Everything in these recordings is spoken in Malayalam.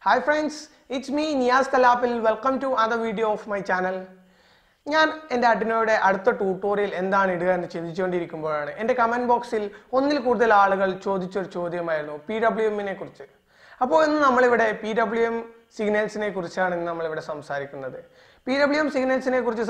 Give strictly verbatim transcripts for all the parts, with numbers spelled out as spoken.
Hi friends, it's me Niyaz Kalapil. Welcome to another video of my channel. I am Arduino tutorial in the comment box. I P W M now, P W M signals P W M signals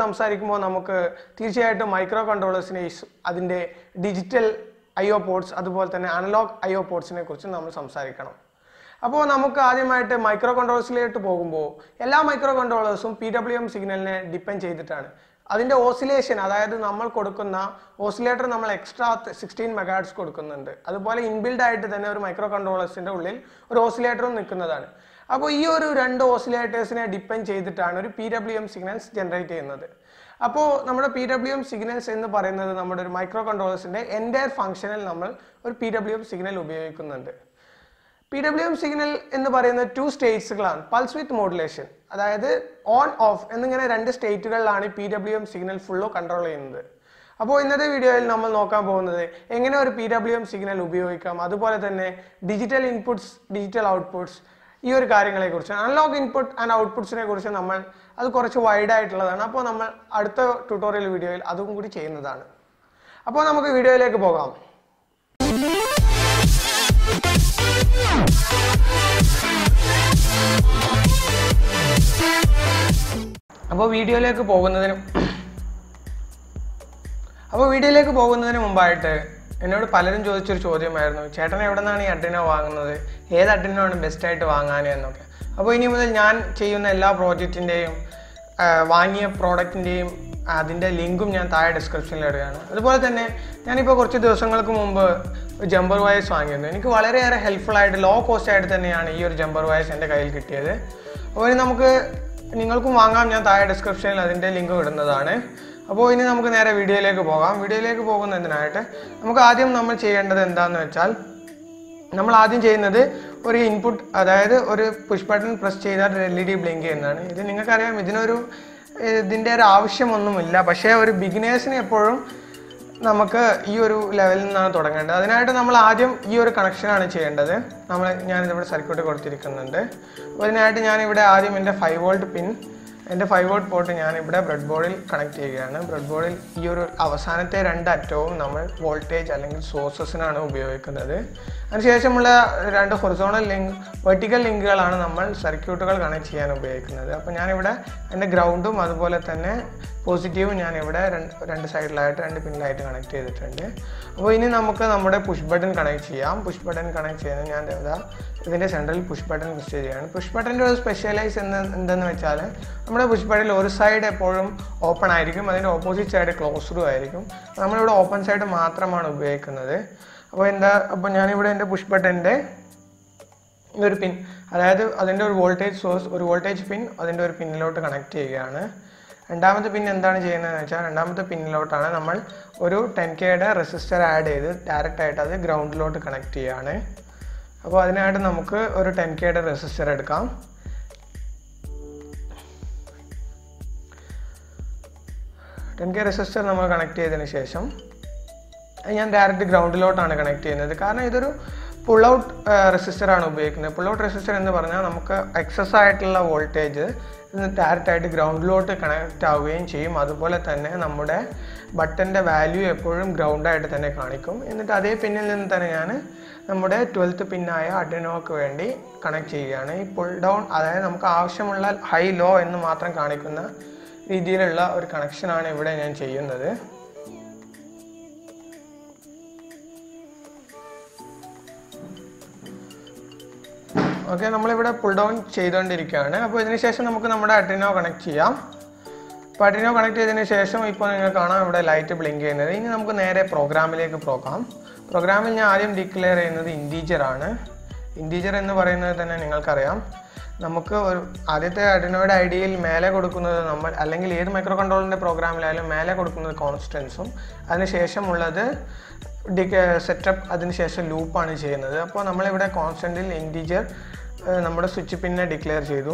microcontrollers digital I O ports analog I O ports അപ്പോൾ നമുക്ക് ആദ്യമായിട്ട് മൈക്രോകൺട്രോളേഴ്സിലേക്ക് പോകുമ്പോൾ എല്ലാ മൈക്രോകൺട്രോളേഴ്സും P W M സിഗ്നലിനെ ഡിപെൻഡ് ചെയ്തിട്ടാണ് അതിന്റെ ഓസിലേഷൻ അതായത് നമ്മൾ കൊടുക്കുന്ന ഓസിലേറ്റർ നമ്മൾ എക്സ്ട്രാ sixteen megahertz കൊടുക്കുന്നുണ്ട് അതുപോലെ ഇൻബിൽഡ് ആയിട്ട് തന്നെ ഒരു മൈക്രോകൺട്രോളേഴ്സിന്റെ ഉള്ളിൽ ഒരു ഓസിലേറ്ററും നിൽക്കുന്നതാണ് അപ്പോൾ ഈ ഒരു രണ്ട് ഓസിലേറ്റേഴ്സിനെ ഡിപെൻഡ് ചെയ്തിട്ടാണ് ഒരു P W M signals generate ചെയ്യുന്നത് അപ്പോൾ നമ്മുടെ P W M സിഗ്നൽസ് എന്ന് പറയുന്നത് നമ്മുടെ ഒരു മൈക്രോകൺട്രോളേഴ്സിന്റെ എൻറ്റയർ ഫംഗ്ഷനിൽ നമ്മൾ ഒരു P W M സിഗ്നൽ ഉപയോഗിക്കുന്നുണ്ട് P W M signal in the two states pulse width modulation that is on off and then two states P W M signal full control in the in this video we will P W M signal digital inputs digital outputs analog input and outputs we will wide tutorial video video അപ്പോൾ വീഡിയോയിലേക്ക് പോകുന്നതിന് അപ്പോൾ വീഡിയോയിലേക്ക് പോകുന്നതിന് മുമ്പായിട്ട് എന്നോട് പലരും ചോദിച്ചൊരു ചോദ്യമായിരുന്നു ചേട്ടൻ എവിടെന്നാണ് ഈ Arduino വാങ്ങുന്നത് ഏത് Arduino ആണ് ബെസ്റ്റ് ആയിട്ട് വാങ്ങാൻ എന്നൊക്കെ അപ്പോൾ ഇനി മുതൽ ഞാൻ ചെയ്യുന്ന എല്ലാ പ്രോജക്റ്റിന്റെയും വാങ്ങിയ പ്രോഡക്റ്റിന്റെയും അതിന്റെ ലിങ്കും ഞാൻ താഴെ ഡിസ്ക്രിപ്ഷനിൽ ഇടുകയാണ് അതുപോലെ തന്നെ ഞാൻ ഇപ്പോൾ കുറച്ച് ദിവസങ്ങൾക്ക് മുമ്പ് ജമ്പർ വയർസ് വാങ്ങിയിരുന്നു എനിക്ക് വളരെയേറെ ഹെൽപ്ഫുൾ ആയിട്ട് ലോ കോസ്റ്റ് ആയിട്ട് തന്നെയാണ് ഈ ഒരു ജമ്പർ വയർസ് എൻ്റെ കയ്യിൽ കിട്ടിയത് അപ്പോൾ ഇനി നമുക്ക് നിങ്ങൾക്കും വാങ്ങാം ഞാൻ താഴെ ഡിസ്ക്രിപ്ഷനിൽ അതിന്റെ ലിങ്ക് ഇടുന്നതാണ് അപ്പോൾ ഇനി നമുക്ക് നേരെ വീഡിയോയിലേക്ക് പോകാം വീഡിയോയിലേക്ക് പോകുന്നതിനായിട്ട് നമുക്ക് ആദ്യം നമ്മൾ ചെയ്യേണ്ടത് എന്താണെന്ന് വെച്ചാൽ നമ്മൾ ആദ്യം ചെയ്യുന്നത് ഒരു ഇൻപുട്ട് അതായത് ഒരു പുഷ് ബട്ടൺ പ്രസ് ചെയ്താൽ L E D ബ്ലിങ്ക് ചെയ്യുന്നതാണ് ഇത് നിങ്ങൾക്ക് അറിയാം ഇതിനൊരു ഇതിന്റെ ഒരു ആവശ്യമൊന്നുമില്ല പക്ഷേ ഒരു ബിഗിനേഴ്സിനെ എപ്പോഴും നമുക്ക് ഈ ഒരു ലെവലിൽ നിന്നാണ് തുടങ്ങേണ്ടത് അതിനായിട്ട് നമ്മൾ ആദ്യം ഈ ഒരു കണക്ഷൻ ആണ് ചെയ്യേണ്ടത് നമ്മൾ ഞാൻ ഇവിടെ സർക്യൂട്ട് കൊടുത്തിരിക്കുന്നുണ്ട് അതിനായിട്ട് ഞാൻ ഇവിടെ ആദ്യം എൻ്റെ five volt പിൻ എൻ്റെ five volt പോർട്ട് ഞാൻ ഇവിടെ ബ്രെഡ് ബോർഡിൽ കണക്ട് ചെയ്യുകയാണ് ബ്രെഡ് ബോർഡിൽ ഈ ഒരു അവസാനത്തെ രണ്ട് അറ്റവും നമ്മൾ വോൾട്ടേജ് അല്ലെങ്കിൽ സോഴ്സസിനാണ് ഉപയോഗിക്കുന്നത് അതിനുശേഷമുള്ള രണ്ട് ഹൊറിസോണ്ടൽ ലിങ്ക് വെർട്ടിക്കൽ ലിങ്കുകളാണ് നമ്മൾ സർക്യൂട്ടുകൾ കണക്ട് ചെയ്യാൻ ഉപയോഗിക്കുന്നത് അപ്പോൾ ഞാൻ ഇവിടെ എൻ്റെ ഗ്രൗണ്ടും അതുപോലെ തന്നെ പോസിറ്റീവും ഞാൻ ഇവിടെ രണ്ട് സൈഡിലായിട്ട് രണ്ട് പിന്നിലായിട്ട് കണക്ട് ചെയ്തിട്ടുണ്ട് അപ്പോൾ ഇനി നമുക്ക് നമ്മുടെ പുഷ് ബട്ടൺ കണക്ട് ചെയ്യാം പുഷ് ബട്ടൺ കണക്ട് ചെയ്യാൻ ഞാൻ ഇതാ ഇതിന്റെ സെൻട്രൽ പുഷ് ബട്ടൺ പ്രസ് ചെയ്യുകയാണ് പുഷ് ബട്ടന്റെ ഒരു സ്പെഷ്യലൈസ് എന്തെന്ന് വെച്ചാൽ നമ്മുടെ പുഷ് ബട്ടണിൽ ഒരു സൈഡ് എപ്പോഴും ഓപ്പൺ ആയിരിക്കും അതിന്റെ ഓപ്പോസിറ്റ് സൈഡ് ക്ലോസ്ഡ് ആയിരിക്കും നമ്മളിവിടെ ഓപ്പൺ സൈഡ് മാത്രമാണ് ഉപയോഗിക്കുന്നത് അപ്പോൾ എന്താ അപ്പോൾ ഞാൻ ഇവിടെ എൻ്റെ പുഷ് ബട്ടന്റെ ഒരു പിൻ അതായത് അതിന്റെ ഒരു വോൾട്ടേജ് സോഴ്സ് ഒരു വോൾട്ടേജ് പിൻ അതിന്റെ ഒരു പിന്നിലോട്ട് കണക്ട് ചെയ്യുകയാണ് രണ്ടാമത്തെ പിൻ എന്താണ് ചെയ്യുന്നതെന്ന് വെച്ചാൽ രണ്ടാമത്തെ പിന്നിലോട്ടാണ് നമ്മൾ ഒരു ten K യുടെ റെസിസ്റ്റർ ആഡ് ചെയ്ത് ഡയറക്റ്റ് ആയിട്ട് അത് ഗ്രൗണ്ടിലോട്ട് കണക്ട് ചെയ്യുകയാണ് അപ്പോൾ അതിനായിട്ട് നമുക്ക് ഒരു ten K യുടെ റെസിസ്റ്റർ എടുക്കാം ten K റെസിസ്റ്റർ നമ്മൾ കണക്ട് ചെയ്തതിനു ശേഷം ഞാൻ ഡയറക്റ്റ് ഗ്രൗണ്ടിലോട്ടാണ് കണക്ട് ചെയ്യുന്നത് കാരണം ഇതൊരു പുൾ ഔട്ട് റെസിസ്റ്റർ ആണ് ഉപയോഗിക്കുന്നത് പുൾ ഔട്ട് റെസിസ്റ്റർ എന്ന് പറഞ്ഞാൽ നമുക്ക് എക്സസ് ആയിട്ടുള്ള വോൾട്ടേജ് ഡയറക്റ്റ് ആയിട്ട് ഗ്രൗണ്ടിലോട്ട് കണക്ട് ആവുകയും ചെയ്യും അതുപോലെ തന്നെ നമ്മുടെ ബട്ടന്റെ വാല്യൂ എപ്പോഴും ഗ്രൗണ്ട് ആയിട്ട് തന്നെ കാണിക്കും എന്നിട്ട് അതേ പിന്നിൽ നിന്ന് തന്നെ ഞാൻ നമ്മുടെ twelfth പിന്നായ Arduinoക്ക് വേണ്ടി കണക്ട് ചെയ്യുകയാണ് ഈ പുൾ ഡൗൺ അതായത് നമുക്ക് ആവശ്യമുള്ള ഹൈ ലോ എന്ന് മാത്രം കാണിക്കുന്ന രീതിയിലുള്ള ഒരു കണക്ഷൻ ആണ് ഇവിടെ ഞാൻ ചെയ്യുന്നത് ഓക്കേ നമ്മൾ ഇവിടെ പുൾ ഡൗൺ ചെയ്തുകൊണ്ടിരിക്കുകയാണ് അപ്പോൾ ഇതിനു ശേഷം നമുക്ക് നമ്മുടെ Arduino കണക്ട് ചെയ്യാം അപ്പോൾ Arduino കണക്ട് ചെയ്തതിനു ശേഷം ഇപ്പോൾ നിങ്ങൾക്ക് കാണാം ഇവിടെ ലൈറ്റ് ബ്ലിങ്ക് ചെയ്യുന്നത് ഇനി നമുക്ക് നേരെ പ്രോഗ്രാമിലേക്ക് പോകാം പ്രോഗ്രാമിൽ ഞാൻ ആദ്യം ഡിക്ലെയർ ചെയ്യുന്നത് ഇൻറ്റീജർ ആണ് ഇൻറ്റീജർ എന്ന് പറയുന്നത് തന്നെ നിങ്ങൾക്കറിയാം നമുക്ക് ഒരു ആദ്യത്തെ Arduinoയുടെ ഐഡിയയിൽ മേലെ കൊടുക്കുന്നത് നമ്മൾ അല്ലെങ്കിൽ ഏത് മൈക്രോ കൺട്രോളറിന്റെ പ്രോഗ്രാമിലായാലും മേലെ കൊടുക്കുന്നത് കോൺസ്റ്റന്റ്സും അതിനുശേഷമുള്ളത് സെറ്റപ്പ് അതിനുശേഷം ലൂപ്പാണ് ചെയ്യുന്നത് അപ്പോൾ നമ്മൾ ഇവിടെ കോൺസ്റ്റന്റിൽ ഇൻറ്റീജർ നമ്മുടെ സ്വിച്ച് പിന്നെ ഡിക്ലെയർ ചെയ്തു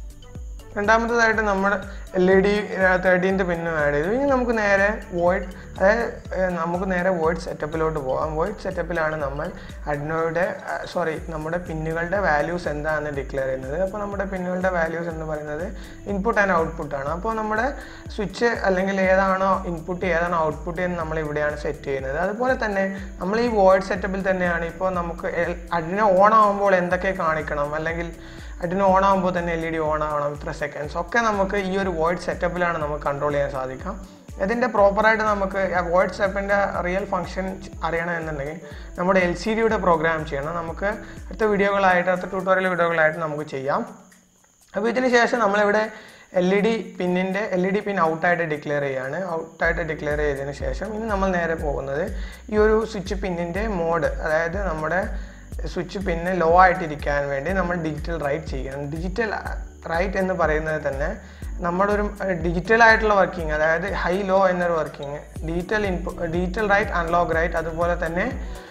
രണ്ടാമത്തേതായിട്ട് നമ്മൾ L E D thirteenth പിന്നും ആഡ് ചെയ്തു ഇനി നമുക്ക് നേരെ void അതായത് നമുക്ക് നേരെ വോയിഡ് സെറ്റപ്പിലോട്ട് പോകാം. വോയിഡ് സെറ്റപ്പിലാണ് നമ്മൾ അഡ്നോയുടെ സോറി നമ്മുടെ പിന്നുകളുടെ വാല്യൂസ് എന്താണെന്ന് ഡിക്ലെയർ ചെയ്യുന്നത്. അപ്പോൾ നമ്മുടെ പിന്നുകളുടെ വാല്യൂസ് എന്ന് പറയുന്നത് ഇൻപുട്ട് ആൻഡ് ഔട്ട്പുട്ടാണ്. അപ്പോൾ നമ്മുടെ സ്വിച്ച് അല്ലെങ്കിൽ ഏതാണോ ഇൻപുട്ട് ഏതാണോ ഔട്ട്പുട്ട് എന്ന് നമ്മൾ ഇവിടെയാണ് സെറ്റ് ചെയ്യുന്നത്. അതുപോലെ തന്നെ നമ്മൾ ഈ വോയിഡ് സെറ്റപ്പിൽ തന്നെയാണ് ഇപ്പോൾ നമുക്ക് അഡ്നോ ഓൺ ആകുമ്പോൾ എന്തൊക്കെ കാണിക്കണം, അല്ലെങ്കിൽ അഡ്നോ ഓൺ ആകുമ്പോൾ തന്നെ എൽ ഇ ഡി ഓൺ ആവണം, ഇത്ര സെക്കൻഡ്സ് ഒക്കെ നമുക്ക് ഈ ഒരു വോയിഡ് സെറ്റപ്പിലാണ് നമുക്ക് കൺട്രോൾ ചെയ്യാൻ സാധിക്കാം. ഇതിൻ്റെ പ്രോപ്പറായിട്ട് നമുക്ക് വോയിഡ് സെറ്റപ്പിൻ്റെ റിയൽ ഫംഗ്ഷൻ അറിയണമെന്നുണ്ടെങ്കിൽ നമ്മുടെ എൽ സി ഡിയുടെ പ്രോഗ്രാം ചെയ്യണം. നമുക്ക് അടുത്ത വീഡിയോകളായിട്ട് അടുത്ത ട്യൂട്ടോറിയൽ വീഡിയോകളായിട്ട് നമുക്ക് ചെയ്യാം. അപ്പോൾ ഇതിന് ശേഷം നമ്മളിവിടെ എൽ ഇ ഡി പിന്നിൻ്റെ എൽ ഇ ഡി പിൻ ഔട്ടായിട്ട് ഡിക്ലെയർ ചെയ്യുകയാണ്. ഔട്ടായിട്ട് ഡിക്ലെയർ ചെയ്തതിന് ശേഷം ഇനി നമ്മൾ നേരെ പോകുന്നത് ഈ ഒരു സ്വിച്ച് പിന്നിൻ്റെ മോഡ്, അതായത് നമ്മുടെ സ്വിച്ച് പിന്നെ ലോ ആയിട്ടിരിക്കാൻ വേണ്ടി നമ്മൾ ഡിജിറ്റൽ റൈറ്റ് ചെയ്യണം. ഡിജിറ്റൽ റൈറ്റ് എന്ന് പറയുന്നത് തന്നെ നമ്മുടെ ഒരു ഡിജിറ്റൽ ആയിട്ടുള്ള വർക്കിംഗ്, അതായത് ഹൈ ലോ എന്നൊരു working, digital input digital write unlock write, അതുപോലെ തന്നെ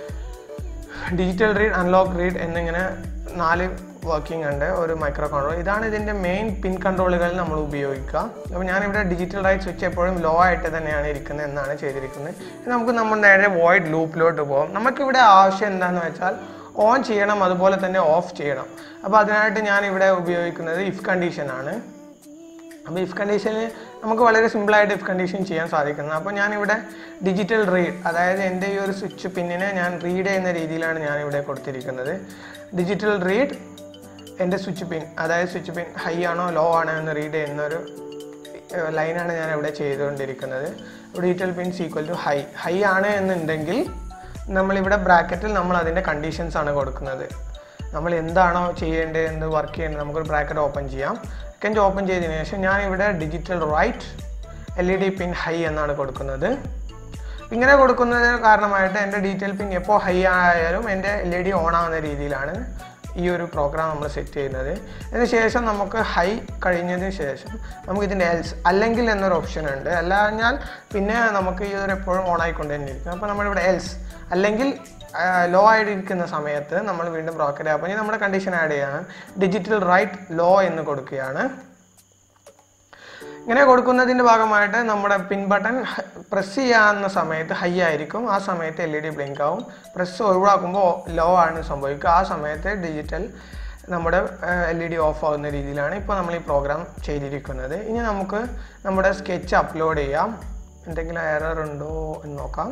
ഡിജിറ്റൽ റീഡ് അൺലോക്ക് റീഡ് എന്നിങ്ങനെ നാല് വർക്കിംഗ് ഉണ്ട് ഒരു മൈക്രോ കൺട്രോൾ. ഇതാണ് ഇതിൻ്റെ മെയിൻ പിൻ കൺട്രോളുകൾ നമ്മൾ ഉപയോഗിക്കുക. അപ്പോൾ ഞാനിവിടെ ഡിജിറ്റൽ റൈറ്റ് സ്വിച്ച് എപ്പോഴും ലോ ആയിട്ട് തന്നെയാണ് ഇരിക്കുന്നത് എന്നാണ് ചെയ്തിരിക്കുന്നത്. നമുക്ക് നമ്മൾ നേരെ വോയിഡ് ലൂപ്പിലോട്ട് പോകും. നമുക്കിവിടെ ആവശ്യം എന്താണെന്ന് വെച്ചാൽ ഓൺ ചെയ്യണം, അതുപോലെ തന്നെ ഓഫ് ചെയ്യണം. അപ്പോൾ അതിനായിട്ട് ഞാൻ ഇവിടെ ഉപയോഗിക്കുന്നത് ഇഫ് കണ്ടീഷനാണ്. അപ്പോൾ ഇഫ് കണ്ടീഷനിൽ നമുക്ക് വളരെ സിമ്പിളായിട്ട് ഇഫ് കണ്ടീഷൻ ചെയ്യാൻ സാധിക്കുന്നത്. അപ്പോൾ ഞാനിവിടെ ഡിജിറ്റൽ റീഡ്, അതായത് എൻ്റെ ഈ ഒരു സ്വിച്ച് പിന്നിനെ ഞാൻ റീഡ് ചെയ്യുന്ന രീതിയിലാണ് ഞാനിവിടെ കൊടുത്തിരിക്കുന്നത്. ഡിജിറ്റൽ റീഡ് എൻ്റെ സ്വിച്ച് പിൻ, അതായത് സ്വിച്ച് പിൻ ഹൈ ആണോ ലോ ആണോ എന്ന് റീഡ് ചെയ്യുന്ന ഒരു ലൈനാണ് ഞാൻ ഇവിടെ ചെയ്തുകൊണ്ടിരിക്കുന്നത്. Digital pins equal to high high ആണ് എന്നുണ്ടെങ്കിൽ നമ്മളിവിടെ ബ്രാക്കറ്റിൽ നമ്മൾ അതിൻ്റെ കണ്ടീഷൻസ് ആണ് കൊടുക്കുന്നത്. നമ്മൾ എന്താണോ ചെയ്യേണ്ടത്, എന്ത് വർക്ക് ചെയ്യേണ്ടത്, നമുക്കൊരു ബ്രാക്കറ്റ് ഓപ്പൺ ചെയ്യാം. സെക്കൻഡ് ഓപ്പൺ ചെയ്തതിന് ശേഷം ഞാനിവിടെ digital write L E D pin high എന്നാണ് കൊടുക്കുന്നത്. ഇങ്ങനെ കൊടുക്കുന്നതിന് കാരണമായിട്ട് എൻ്റെ ഡിജിറ്റൽ പിൻ എപ്പോൾ ഹൈ ആയാലും എൻ്റെ എൽ ഇ ഡി ഓൺ ആവുന്ന രീതിയിലാണ് ഈ ഒരു പ്രോഗ്രാം നമ്മൾ സെറ്റ് ചെയ്യുന്നത്. അതിന് ശേഷം നമുക്ക് ഹൈ കഴിഞ്ഞതിന് ശേഷം നമുക്ക് ഇതിൻ്റെ എൽസ് അല്ലെങ്കിൽ എന്നൊരു ഓപ്ഷൻ ഉണ്ട്. അല്ലാഞ്ഞാൽ പിന്നെ നമുക്ക് ഈ ഒരു എപ്പോഴും ഓൺ ആയിക്കൊണ്ട് തന്നെ ഇരിക്കും. അപ്പോൾ നമ്മളിവിടെ എൽസ് അല്ലെങ്കിൽ ലോ ആയിരിക്കുന്ന സമയത്ത് നമ്മൾ വീണ്ടും ബ്രാക്കറ്റ് അപ്പോൾ ഇനി നമ്മുടെ കണ്ടീഷൻ ആഡ് ചെയ്യാണ്. ഡിജിറ്റൽ റൈറ്റ് ലോ എന്ന് കൊടുക്കുകയാണ്. ഇങ്ങനെ കൊടുക്കുന്നതിൻ്റെ ഭാഗമായിട്ട് നമ്മുടെ പിൻ ബട്ടൺ പ്രസ് ചെയ്യാവുന്ന സമയത്ത് ഹൈ ആയിരിക്കും, ആ സമയത്ത് എൽ ഇ ഡി ബ്ലിങ്ക് ആവും. പ്രസ് ഒഴിവാക്കുമ്പോൾ ലോ ആണ് സംഭവിക്കുക, ആ സമയത്ത് ഡിജിറ്റൽ നമ്മുടെ എൽ ഇ ഡി ഓഫ് ആവുന്ന രീതിയിലാണ് ഇപ്പോൾ നമ്മൾ ഈ പ്രോഗ്രാം ചെയ്തിരിക്കുന്നത്. ഇനി നമുക്ക് നമ്മുടെ സ്കെച്ച് അപ്ലോഡ് ചെയ്യാം. എന്തെങ്കിലും എറർ ഉണ്ടോ എന്ന് നോക്കാം.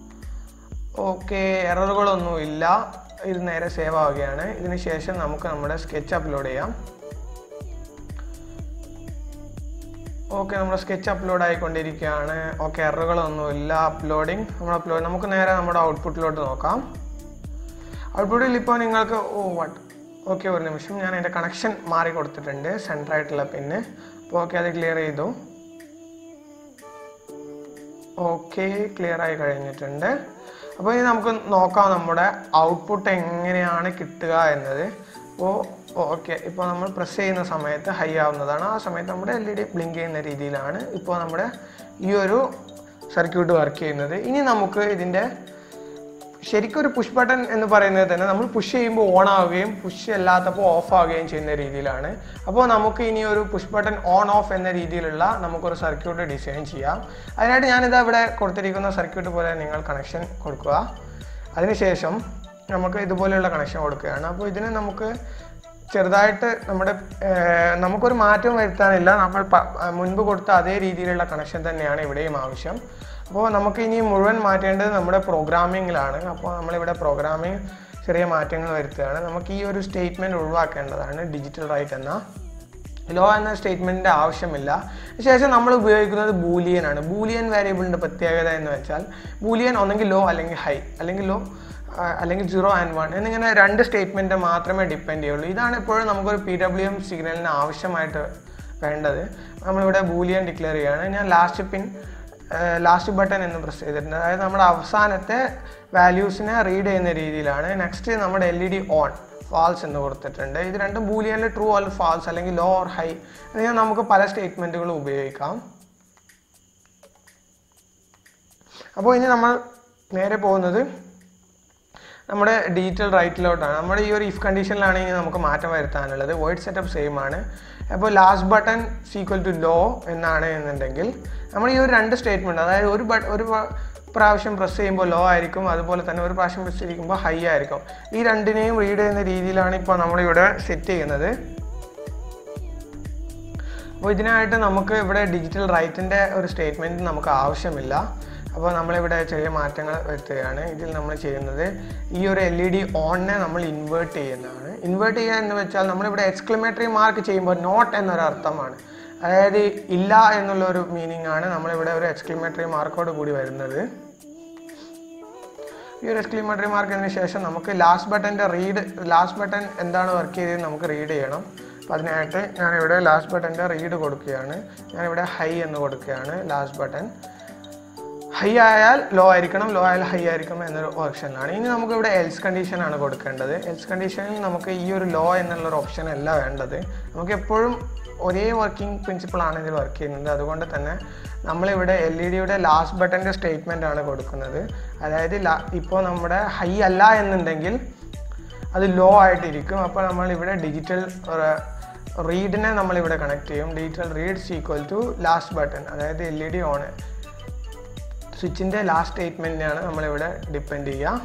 ഓക്കെ, എററുകളൊന്നും ഇല്ല, ഇത് നേരെ സേവ് ആവുകയാണ്. ഇതിന് ശേഷം നമുക്ക് നമ്മുടെ സ്കെച്ച് അപ്ലോഡ് ചെയ്യാം. ഓക്കെ, നമ്മുടെ സ്കെച്ച് അപ്ലോഡ് ആയിക്കൊണ്ടിരിക്കുകയാണ്. ഓക്കെ, എററുകളൊന്നുമില്ല. അപ്ലോഡിങ് നമ്മൾ അപ്ലോഡ് നമുക്ക് നേരെ നമ്മുടെ ഔട്ട്പുട്ടിലോട്ട് നോക്കാം. ഔട്ട്പുട്ടിൽ ഇപ്പോൾ നിങ്ങൾക്ക് ഓ വട്ട് ഓക്കെ ഒരു നിമിഷം, ഞാൻ എൻ്റെ കണക്ഷൻ മാറി കൊടുത്തിട്ടുണ്ട് സെൻറ്ററായിട്ടുള്ള പിന്ന്. അപ്പോൾ ഓക്കെ, അത് ക്ലിയർ ചെയ്തു. ഓക്കെ, ക്ലിയർ ആയി കഴിഞ്ഞിട്ടുണ്ട്. അപ്പോൾ ഇനി നമുക്ക് നോക്കാം നമ്മുടെ ഔട്ട്പുട്ട് എങ്ങനെയാണ് കിട്ടുക എന്നത്. അപ്പോൾ ഓക്കെ, ഇപ്പോൾ നമ്മൾ പ്രസ് ചെയ്യുന്ന സമയത്ത് ഹൈ ആവുന്നതാണ്, ആ സമയത്ത് നമ്മുടെ എൽ ഇ ഡി ബ്ലിങ്ക് ചെയ്യുന്ന രീതിയിലാണ് ഇപ്പോൾ നമ്മുടെ ഈ ഒരു സർക്യൂട്ട് വർക്ക് ചെയ്യുന്നത്. ഇനി നമുക്ക് ഇതിൻ്റെ ശരിക്കും ഒരു പുഷ് ബട്ടൺ എന്ന് പറയുന്നത് തന്നെ നമ്മൾ പുഷ് ചെയ്യുമ്പോൾ ഓൺ ആവുകയും പുഷ് അല്ലാത്തപ്പോൾ ഓഫ് ആവുകയും ചെയ്യുന്ന രീതിയിലാണ്. അപ്പോൾ നമുക്ക് ഇനി ഒരു പുഷ് ബട്ടൺ ഓൺ ഓഫ് എന്ന രീതിയിലുള്ള നമുക്കൊരു സർക്യൂട്ട് ഡിസൈൻ ചെയ്യാം. അതിനായിട്ട് ഞാനിത് ഇവിടെ കൊടുത്തിരിക്കുന്ന സർക്യൂട്ട് പോലെ നിങ്ങൾ കണക്ഷൻ കൊടുക്കുക. അതിനുശേഷം നമുക്ക് ഇതുപോലെയുള്ള കണക്ഷൻ കൊടുക്കുകയാണ്. അപ്പോൾ ഇതിന് നമുക്ക് ചെറുതായിട്ട് നമ്മുടെ നമുക്കൊരു മാറ്റം വരുത്താനില്ല, നമ്മൾ മുൻപ് കൊടുത്ത അതേ രീതിയിലുള്ള കണക്ഷൻ തന്നെയാണ് ഇവിടെയും ആവശ്യം. അപ്പോൾ നമുക്ക് ഇനി മുഴുവൻ മാറ്റേണ്ടത് നമ്മുടെ പ്രോഗ്രാമിങ്ങിലാണ്. അപ്പോൾ നമ്മളിവിടെ പ്രോഗ്രാമിംഗ് ചെറിയ മാറ്റങ്ങൾ വരുത്തുകയാണ്. നമുക്ക് ഈ ഒരു സ്റ്റേറ്റ്മെൻറ്റ് ഒഴിവാക്കേണ്ടതാണ്. ഡിജിറ്റൽ റൈറ്റ് എന്ന ലോ എന്ന സ്റ്റേറ്റ്മെൻറ്റിൻ്റെ ആവശ്യമില്ല. ശേഷം നമ്മൾ ഉപയോഗിക്കുന്നത് ബൂലിയൻ ആണ്. ബൂലിയൻ വേരിയബിളിൻ്റെ പ്രത്യേകത എന്ന് വെച്ചാൽ ബൂലിയൻ ഒന്നെങ്കിൽ ലോ അല്ലെങ്കിൽ ഹൈ, അല്ലെങ്കിൽ ലോ അല്ലെങ്കിൽ സീറോ ആൻഡ് വൺ എന്നിങ്ങനെ രണ്ട് സ്റ്റേറ്റ്മെൻറ്റ് മാത്രമേ ഡിപ്പെൻഡ് ചെയ്യുള്ളൂ. ഇതാണ് എപ്പോഴും നമുക്കൊരു പി ഡബ്ല്യു എം സിഗ്നലിന് ആവശ്യമായിട്ട് വേണ്ടത്. നമ്മളിവിടെ ബൂലിയൻ ഡിക്ലെയർ ചെയ്യുകയാണ്. ഞാൻ ലാസ്റ്റ് പിൻ ലാസ്റ്റ് ബട്ടൺ എന്ന് പ്രസ് ചെയ്തിട്ടുണ്ട്, അതായത് നമ്മുടെ അവസാനത്തെ വാല്യൂസിനെ റീഡ് ചെയ്യുന്ന രീതിയിലാണ്. നെക്സ്റ്റ് നമ്മുടെ L E D on false എന്ന് കൊടുത്തിട്ടുണ്ട്. ഇത് രണ്ടും ബൂലിയനിൽ ട്രൂ ഓർ ഫാൾസ് അല്ലെങ്കിൽ ലോ ഓർ ഹൈ എന്നിങ്ങനെ നമുക്ക് പല സ്റ്റേറ്റ്മെൻറ്റുകളും ഉപയോഗിക്കാം. അപ്പോൾ ഇനി നമ്മൾ നേരെ പോകുന്നത് നമ്മുടെ ഡിജിറ്റൽ റൈറ്റിലോട്ടാണ്. നമ്മുടെ ഈ ഒരു ഇഫ് കണ്ടീഷനിലാണെങ്കിൽ നമുക്ക് മാറ്റം വരുത്താനുള്ളത്. വോയിഡ് സെറ്റപ്പ് സെയിം ആണ്. അപ്പോൾ last button equal to low എന്നാണ് എന്നുണ്ടെങ്കിൽ നമ്മൾ ഈ ഒരു രണ്ട് സ്റ്റേറ്റ്മെൻറ്റ്, അതായത് ഒരു ബട്ട് ഒരു പ്രാവശ്യം പ്രസ് ചെയ്യുമ്പോൾ ലോ ആയിരിക്കും, അതുപോലെ തന്നെ ഒരു പ്രാവശ്യം പ്രസ് ചെയ്യുമ്പോൾ ഹൈ ആയിരിക്കും. ഈ രണ്ടിനെയും റീഡ് ചെയ്യുന്ന രീതിയിലാണ് ഇപ്പോൾ നമ്മളിവിടെ സെറ്റ് ചെയ്യുന്നത്. അപ്പോൾ ഇതിനായിട്ട് നമുക്ക് ഇവിടെ ഡിജിറ്റൽ റൈറ്റിൻ്റെ ഒരു സ്റ്റേറ്റ്മെൻറ്റ് നമുക്ക് ആവശ്യമില്ല. അപ്പോൾ നമ്മളിവിടെ ചെറിയ മാറ്റങ്ങൾ വരുത്തുകയാണ്. ഇതിൽ നമ്മൾ ചെയ്യുന്നത് ഈ ഒരു എൽ ഇ ഡി ഓണിനെ നമ്മൾ ഇൻവേർട്ട് ചെയ്യുന്നതാണ്. ഇൻവേർട്ട് ചെയ്യുക എന്ന് വെച്ചാൽ നമ്മളിവിടെ എക്സ്ക്ലമേറ്ററി മാർക്ക് ചെയ്യുമ്പോൾ നോട്ട് എന്നൊരർത്ഥമാണ്, അതായത് ഇല്ല എന്നുള്ളൊരു മീനിങ് ആണ് നമ്മളിവിടെ ഒരു എക്സ്ക്ലമേറ്ററി മാർക്കോട് കൂടി വരുന്നത്. ഈ ഒരു എക്സ്ക്ലമേറ്ററി മാർക്കിന് ശേഷം നമുക്ക് ലാസ്റ്റ് ബട്ടൻ്റെ റീഡ് ലാസ്റ്റ് ബട്ടൺ എന്താണ് വർക്ക് ചെയ്തത് നമുക്ക് റീഡ് ചെയ്യണം. അപ്പോൾ അതിനായിട്ട് ഞാനിവിടെ ലാസ്റ്റ് ബട്ടൻ്റെ റീഡ് കൊടുക്കുകയാണ്. ഞാനിവിടെ ഹൈ എന്ന് കൊടുക്കുകയാണ്. ലാസ്റ്റ് ബട്ടൺ ഹൈ ആയാൽ ലോ ആയിരിക്കണം, ലോ ആയാൽ ഹൈ ആയിരിക്കണം എന്നൊരു ഓപ്ഷനാണ്. ഇനി നമുക്ക് ഇവിടെ എൽസ് കണ്ടീഷനാണ് കൊടുക്കേണ്ടത്. എൽസ് കണ്ടീഷനിൽ നമുക്ക് ഈ ഒരു ലോ എന്നുള്ളൊരു ഓപ്ഷൻ അല്ല വേണ്ടത്. നമുക്ക് എപ്പോഴും ഒരേ വർക്കിംഗ് പ്രിൻസിപ്പിളാണ് ഇതിൽ വർക്ക് ചെയ്യുന്നത്. അതുകൊണ്ട് തന്നെ നമ്മളിവിടെ എൽ ഇ ഡിയുടെ ലാസ്റ്റ് ബട്ടൻ്റെ സ്റ്റേറ്റ്മെൻ്റ് ആണ് കൊടുക്കുന്നത്. അതായത് ഇപ്പോൾ നമ്മുടെ ഹൈ അല്ല എന്നുണ്ടെങ്കിൽ അത് ലോ ആയിട്ടിരിക്കും. അപ്പോൾ നമ്മളിവിടെ ഡിജിറ്റൽ റീഡിനെ നമ്മളിവിടെ കണക്ട് ചെയ്യും. Digital reads equal to last button, അതായത് എൽ ഇ ഡി ഓൺ സ്വിച്ചിൻ്റെ ലാസ്റ്റ് സ്റ്റേറ്റ്മെൻറ്റിനെയാണ് നമ്മളിവിടെ ഡിപ്പെൻഡ് ചെയ്യുക.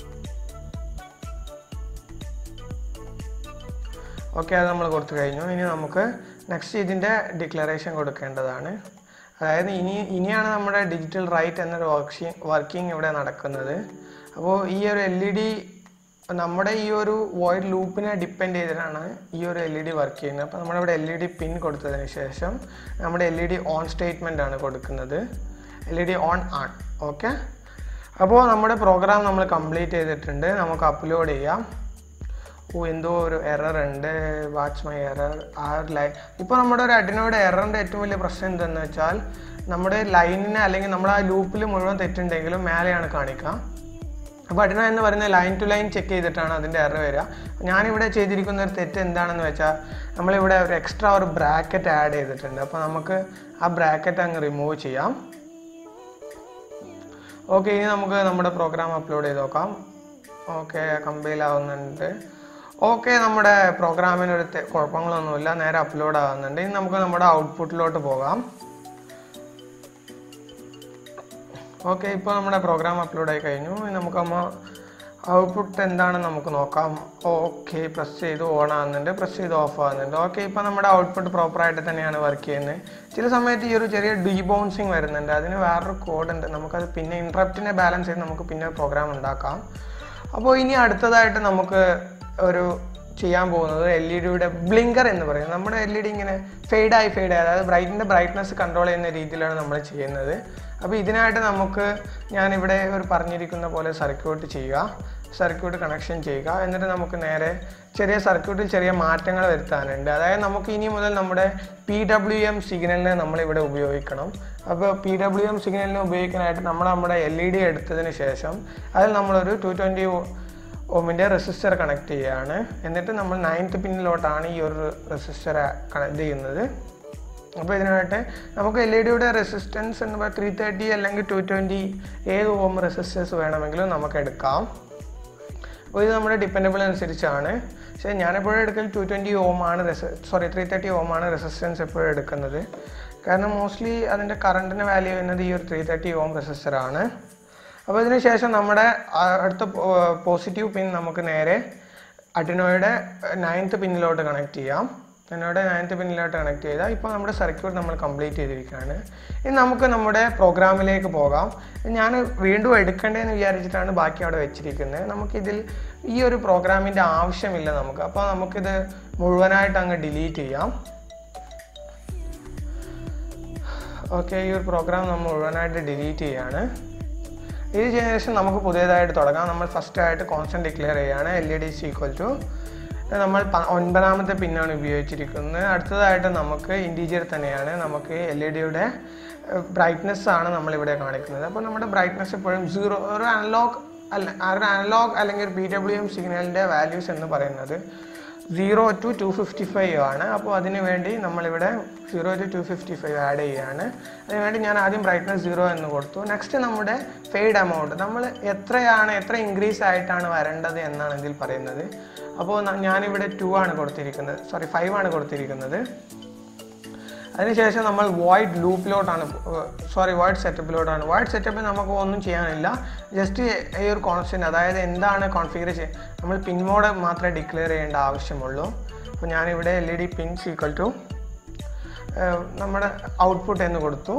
ഓക്കെ, അത് നമ്മൾ കൊടുത്തു കഴിഞ്ഞു. ഇനി നമുക്ക് നെക്സ്റ്റ് ഇതിൻ്റെ ഡിക്ലറേഷൻ കൊടുക്കേണ്ടതാണ്. അതായത് ഇനി ഇനിയാണ് നമ്മുടെ ഡിജിറ്റൽ റൈറ്റ് എന്നൊരു വർക്കി വർക്കിംഗ് ഇവിടെ നടക്കുന്നത്. അപ്പോൾ ഈ ഒരു എൽ ഇ ഡി നമ്മുടെ ഈ ഒരു വോയിഡ് ലൂപ്പിനെ ഡിപ്പെൻഡ് ചെയ്തിട്ടാണ് ഈ ഒരു എൽ ഇ ഡി വർക്ക് ചെയ്യുന്നത്. അപ്പോൾ നമ്മളിവിടെ എൽ ഇ ഡി പിൻ കൊടുത്തതിന് ശേഷം നമ്മുടെ L E D on statement ആണ് കൊടുക്കുന്നത്. എൽ ഇ ഡി ഓൺ ആണ്. ഓക്കെ, അപ്പോൾ നമ്മുടെ പ്രോഗ്രാം നമ്മൾ കംപ്ലീറ്റ് ചെയ്തിട്ടുണ്ട്. നമുക്ക് അപ്ലോഡ് ചെയ്യാം. ഓ, എന്തോ ഒരു എറർ ഉണ്ട്. വാട്ട്സ് മൈ എറർ ആ ലൈൻ. ഇപ്പോൾ നമ്മുടെ ഒരു അഡിനോയുടെ എററിൻ്റെ ഏറ്റവും വലിയ പ്രശ്നം എന്തെന്ന് വെച്ചാൽ നമ്മുടെ ലൈനിനെ അല്ലെങ്കിൽ നമ്മുടെ ആ ലൂപ്പിൽ മുഴുവൻ തെറ്റുണ്ടെങ്കിലും മേലെയാണ് കാണിക്കുക. അപ്പോൾ അഡിനോ എന്ന് പറയുന്നത് ലൈൻ ടു ലൈൻ ചെക്ക് ചെയ്തിട്ടാണ് അതിൻ്റെ എറർ വരിക. ഞാനിവിടെ ചെയ്തിരിക്കുന്ന ഒരു തെറ്റ് എന്താണെന്ന് വെച്ചാൽ നമ്മളിവിടെ ഒരു എക്സ്ട്രാ ഒരു ബ്രാക്കറ്റ് ആഡ് ചെയ്തിട്ടുണ്ട്. അപ്പോൾ നമുക്ക് ആ ബ്രാക്കറ്റ് അങ്ങ് റിമൂവ് ചെയ്യാം. ഓക്കെ, ഇനി നമുക്ക് നമ്മുടെ പ്രോഗ്രാം അപ്ലോഡ് ചെയ്ത് നോക്കാം. ഓക്കെ, കമ്പൈൽ ആവുന്നുണ്ട്. ഓക്കെ, നമ്മുടെ പ്രോഗ്രാമിനൊരു കുഴപ്പങ്ങളൊന്നുമില്ല, നേരെ അപ്ലോഡ് ആവുന്നുണ്ട്. ഇനി നമുക്ക് നമ്മുടെ ഔട്ട്പുട്ടിലോട്ട് പോകാം. ഓക്കെ, ഇപ്പോൾ നമ്മുടെ പ്രോഗ്രാം അപ്ലോഡ് ആയി കഴിഞ്ഞു. ഇനി നമുക്ക് നമ്മൾ ഔട്ട്പുട്ട് എന്താണെന്ന് നമുക്ക് നോക്കാം. ഓക്കെ, പ്രസ് ചെയ്ത് ഓൺ ആകുന്നുണ്ട്, പ്രസ് ചെയ്ത് ഓഫ് ആകുന്നുണ്ട്. ഓക്കെ, ഇപ്പോൾ നമ്മുടെ ഔട്ട്പുട്ട് പ്രോപ്പറായിട്ട് തന്നെയാണ് വർക്ക് ചെയ്യുന്നത്. ചില സമയത്ത് ഈ ഒരു ചെറിയ ഡീബൗൺസിങ് വരുന്നുണ്ട്. അതിന് വേറൊരു കോഡ് ഉണ്ട്. നമുക്കത് പിന്നെ ഇൻട്രപ്റ്റിനെ ബാലൻസ് ചെയ്ത് നമുക്ക് പിന്നെ പ്രോഗ്രാം ഉണ്ടാക്കാം. അപ്പോൾ ഇനി അടുത്തതായിട്ട് നമുക്ക് ഒരു ചെയ്യാൻ പോകുന്നത് എൽ ഇ ഡിയുടെ ബ്ലിങ്കർ എന്ന് പറയുന്നത്. നമ്മുടെ എൽ ഇ ഡി ഇങ്ങനെ ഫെയ്ഡായി ഫെയ്ഡായി അതായത് ബ്രൈറ്റിൻ്റെ ബ്രൈറ്റ്നസ് കൺട്രോൾ ചെയ്യുന്ന രീതിയിലാണ് നമ്മൾ ചെയ്യുന്നത്. അപ്പോൾ ഇതിനായിട്ട് നമുക്ക് ഞാനിവിടെ ഒരു പറഞ്ഞിരിക്കുന്ന പോലെ സർക്യൂട്ട് ചെയ്യുക, സർക്യൂട്ട് കണക്ഷൻ ചെയ്യുക. എന്നിട്ട് നമുക്ക് നേരെ ചെറിയ സർക്യൂട്ടിൽ ചെറിയ മാറ്റങ്ങൾ വരുത്താനുണ്ട്. അതായത് നമുക്ക് ഇനി മുതൽ നമ്മുടെ പി ഡബ്ല്യു എം സിഗ്നലിനെ നമ്മളിവിടെ ഉപയോഗിക്കണം. അപ്പോൾ പി ഡബ്ല്യു എം സിഗ്നലിനെ ഉപയോഗിക്കാനായിട്ട് നമ്മൾ നമ്മുടെ എൽ ഇ ഡി എടുത്തതിന് ശേഷം അതിൽ നമ്മളൊരു ടു ട്വൻറ്റി ഓമിൻ്റെ റെസിസ്റ്റർ കണക്ട് ചെയ്യുകയാണ്. എന്നിട്ട് നമ്മൾ നയൻത്ത് പിന്നിലോട്ടാണ് ഈ ഒരു റെസിസ്റ്റർ കണക്ട് ചെയ്യുന്നത്. അപ്പോൾ ഇതിനായിട്ട് നമുക്ക് എൽ ഇ ഡിയുടെ റെസിസ്റ്റൻസ് എന്ന് പറയുന്നത് ത്രീ തേർട്ടി അല്ലെങ്കിൽ ടു ട്വൻറ്റി ഏത് ഓം റെസിസ്റ്റൻസ് വേണമെങ്കിലും നമുക്ക് എടുക്കാം. അപ്പോൾ ഇത് നമ്മുടെ ഡിപ്പെൻഡബിൾ അനുസരിച്ചാണ്. പക്ഷേ ഞാനെപ്പോഴും എടുക്കൽ ടു ട്വൻറ്റി ഓം ആണ് റെസി സോറി ത്രീ തേർട്ടി ഓം ആണ് റെസിസ്റ്റൻസ് എപ്പോഴും എടുക്കുന്നത്. കാരണം മോസ്റ്റ്ലി അതിൻ്റെ കറണ്ടിന് വാല്യൂ വരുന്നത് ഈ ഒരു ത്രീ തേർട്ടി ഓം റെസിസ്റ്ററാണ്. അപ്പോൾ ഇതിന് ശേഷം നമ്മുടെ അടുത്ത പോസിറ്റീവ് പിൻ നമുക്ക് നേരെ അഡിനോയുടെ നയൻത്ത് പിന്നിലോട്ട് കണക്ട് ചെയ്യാം. അഡിനോയുടെ നയൻത്ത് പിന്നിലോട്ട് കണക്ട് ചെയ്താൽ ഇപ്പോൾ നമ്മുടെ സർക്യൂട്ട് നമ്മൾ കംപ്ലീറ്റ് ചെയ്തിരിക്കുകയാണ്. ഇനി നമുക്ക് നമ്മുടെ പ്രോഗ്രാമിലേക്ക് പോകാം. ഞാൻ വീണ്ടും എടുക്കേണ്ടതെന്ന് വിചാരിച്ചിട്ടാണ് ബാക്കി അവിടെ വെച്ചിരിക്കുന്നത്. നമുക്കിതിൽ ഈ ഒരു പ്രോഗ്രാമിൻ്റെ ആവശ്യമില്ല നമുക്ക്. അപ്പോൾ നമുക്കിത് മുഴുവനായിട്ട് അങ്ങ് ഡിലീറ്റ് ചെയ്യാം. ഓക്കെ, ഈ ഒരു പ്രോഗ്രാം നമ്മൾ മുഴുവനായിട്ട് ഡിലീറ്റ് ചെയ്യാണ്. ഇത് ചെയ്തതിനു ശേഷം നമുക്ക് പുതിയതായിട്ട് തുടങ്ങാം. നമ്മൾ ഫസ്റ്റ് ആയിട്ട് കോൺസ്റ്റന്റ് ഡിക്ലെയർ ചെയ്യുകയാണ്. L E D is equal to നമ്മൾ ഒൻപതാമത്തെ പിന്നാണ് ഉപയോഗിച്ചിരിക്കുന്നത്. അടുത്തതായിട്ട് നമുക്ക് ഇൻറ്റീജർ തന്നെയാണ്. നമുക്ക് എൽ ഇ ഡിയുടെ ബ്രൈറ്റ്നെസ് ആണ് നമ്മളിവിടെ കാണിക്കുന്നത്. അപ്പോൾ നമ്മുടെ ബ്രൈറ്റ്നെസ് എപ്പോഴും സീറോ ഒരു അനലോഗ് അല്ല ഒരു അനലോഗ് അല്ലെങ്കിൽ ഒരു പി ഡബ്ല്യു എം സിഗ്നലിൻ്റെ വാല്യൂസ് എന്ന് പറയുന്നത് zero to two fifty five ആണ്. അപ്പോൾ അതിന് വേണ്ടി നമ്മളിവിടെ zero to two fifty five add ചെയ്യുകയാണ്. അതിനുവേണ്ടി ഞാൻ ആദ്യം ബ്രൈറ്റ്നസ് സീറോ എന്ന് കൊടുത്തു. നെക്സ്റ്റ് നമ്മുടെ ഫെയ്ഡ് എമൗണ്ട് നമ്മൾ എത്രയാണ് എത്ര ഇൻക്രീസ് ആയിട്ടാണ് വരേണ്ടത് എന്നാണ് ഇതിൽ പറയുന്നത്. അപ്പോൾ ഞാനിവിടെ ടു ആണ് കൊടുത്തിരിക്കുന്നത് സോറി ഫൈവ് ആണ് കൊടുത്തിരിക്കുന്നത്. അതിനുശേഷം നമ്മൾ വോയിഡ് ലൂപ്പിലോട്ടാണ് സോറി വോയിഡ് സെറ്റപ്പിലോട്ടാണ്. വോയിഡ് സെറ്റപ്പിൽ നമുക്ക് ഒന്നും ചെയ്യാനില്ല, ജസ്റ്റ് ഈ ഒരു കോൺസ്റ്റൻറ്റ് അതായത് എന്താണ് കോൺഫിഗർ ചെയ്യുക, നമ്മൾ പിൻ മോഡ് മാത്രമേ ഡിക്ലെയർ ചെയ്യേണ്ട ആവശ്യമുള്ളൂ. അപ്പോൾ ഞാനിവിടെ L E D pins equal to നമ്മുടെ ഔട്ട്പുട്ട് എന്ന് കൊടുത്തു.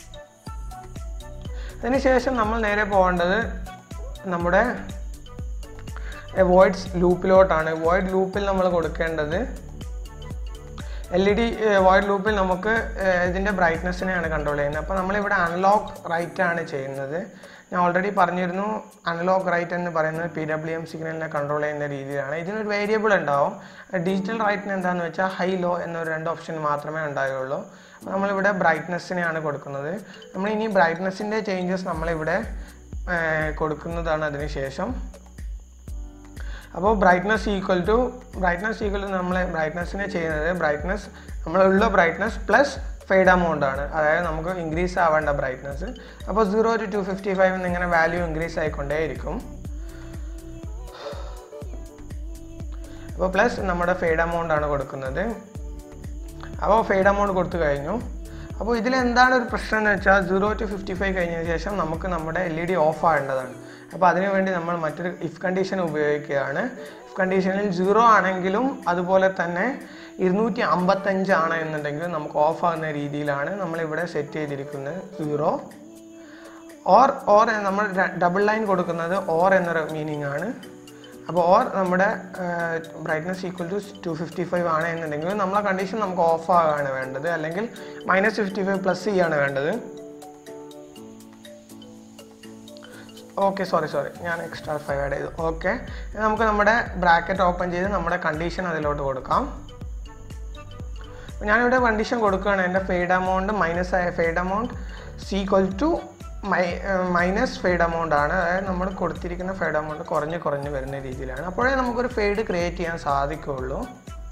അതിനുശേഷം നമ്മൾ നേരെ പോകേണ്ടത് നമ്മുടെ വോയിഡ്സ് ലൂപ്പിലോട്ടാണ്. വോയിഡ് ലൂപ്പിൽ നമ്മൾ കൊടുക്കേണ്ടത് എൽ ഇ ഡി വോയിഡ് ലൂപ്പിൽ നമുക്ക് ഇതിൻ്റെ ബ്രൈറ്റ്നസ്സിനെയാണ് കൺട്രോൾ ചെയ്യുന്നത്. അപ്പോൾ നമ്മളിവിടെ അനലോഗ് റൈറ്റ് ആണ് ചെയ്യുന്നത്. ഞാൻ ഓൾറെഡി പറഞ്ഞിരുന്നു അനലോഗ് റൈറ്റ് എന്ന് പറയുന്നത് പി ഡബ്ല്യു എം സിഗ്നലിനെ കൺട്രോൾ ചെയ്യുന്ന രീതിയിലാണ്. ഇതിനൊരു വേരിയബിൾ ഉണ്ടാവും. ഡിജിറ്റൽ റൈറ്റിന് എന്താണെന്ന് വെച്ചാൽ ഹൈ ലോ എന്നൊരു രണ്ട് ഓപ്ഷൻ മാത്രമേ ഉണ്ടാവുകയുള്ളൂ. അപ്പോൾ നമ്മളിവിടെ ബ്രൈറ്റ്നസ്സിനെയാണ് കൊടുക്കുന്നത്. നമ്മൾ ഇനി ബ്രൈറ്റ്നസ്സിൻ്റെ ചേഞ്ചസ് നമ്മളിവിടെ കൊടുക്കുന്നതാണ് അതിന് ശേഷം. അപ്പോൾ brightness equal to brightness equal to നമ്മൾ ബ്രൈറ്റ്നസ്സിനെ ചെയ്യുന്നത് ബ്രൈറ്റ്നസ് നമ്മളുള്ള ബ്രൈറ്റ്നസ് പ്ലസ് ഫെയ്ഡ് എമൗണ്ട് ആണ്, അതായത് നമുക്ക് ഇൻക്രീസ് ആവേണ്ട ബ്രൈറ്റ്നസ്. അപ്പോൾ zero to two fifty five എന്നിങ്ങനെ വാല്യൂ ഇൻക്രീസ് ആയിക്കൊണ്ടേയിരിക്കും. അപ്പോൾ പ്ലസ് നമ്മുടെ ഫെയ്ഡ് എമൗണ്ട് ആണ് കൊടുക്കുന്നത്. അപ്പോൾ ഫെയ്ഡ് എമൗണ്ട് കൊടുത്തു കഴിഞ്ഞു. അപ്പോൾ ഇതിലെന്താണ് ഒരു പ്രശ്നം എന്ന് വെച്ചാൽ സീറോ ടു ഫിഫ്റ്റി ഫൈവ് കഴിഞ്ഞതിന് ശേഷം നമുക്ക് നമ്മുടെ എൽ ഇ ഡി ഓഫ് ആവേണ്ടതാണ്. അപ്പോൾ അതിനുവേണ്ടി നമ്മൾ മറ്റൊരു ഇഫ് കണ്ടീഷൻ ഉപയോഗിക്കുകയാണ്. ഇഫ് കണ്ടീഷനിൽ സീറോ ആണെങ്കിലും അതുപോലെ തന്നെ ഇരുന്നൂറ്റി അമ്പത്തഞ്ച് ആണ് എന്നുണ്ടെങ്കിലും നമുക്ക് ഓഫ് ആകുന്ന രീതിയിലാണ് നമ്മളിവിടെ സെറ്റ് ചെയ്തിരിക്കുന്നത്. സീറോ ഓർ ഓർ നമ്മൾ ഡബിൾ ലൈൻ കൊടുക്കുന്നത് ഓർ എന്നൊരു മീനിങ് ആണ്. അപ്പോൾ ഓർ നമ്മുടെ brightness equal to two fifty five ആണ് എന്നുണ്ടെങ്കിൽ നമ്മളെ കണ്ടീഷൻ നമുക്ക് ഓഫ് ആകാണ് വേണ്ടത്, അല്ലെങ്കിൽ മൈനസ് ഫിഫ്റ്റി ഫൈവ് പ്ലസ് ചെയ്യാണ് വേണ്ടത്. ഓക്കെ സോറി സോറി ഞാൻ എക്സ്ട്രാ ഫൈവ് ആഡ് ചെയ്തു. ഓക്കെ, നമുക്ക് നമ്മുടെ ബ്രാക്കറ്റ് ഓപ്പൺ ചെയ്ത് നമ്മുടെ കണ്ടീഷൻ അതിലോട്ട് കൊടുക്കാം. ഞാനിവിടെ കണ്ടീഷൻ കൊടുക്കുകയാണ്, എൻ്റെ ഫെയ്ഡ് എമൗണ്ട് മൈനസ് ആയ fade amount equal to my minus fade amount ആണ്. അതായത് നമ്മൾ കൊടുത്തിരിക്കുന്ന ഫെയ്ഡ് എമൗണ്ട് കുറഞ്ഞ് കുറഞ്ഞ് വരുന്ന രീതിയിലാണ്. അപ്പോഴേ നമുക്കൊരു ഫെയ്ഡ് ക്രിയേറ്റ് ചെയ്യാൻ സാധിക്കുകയുള്ളൂ.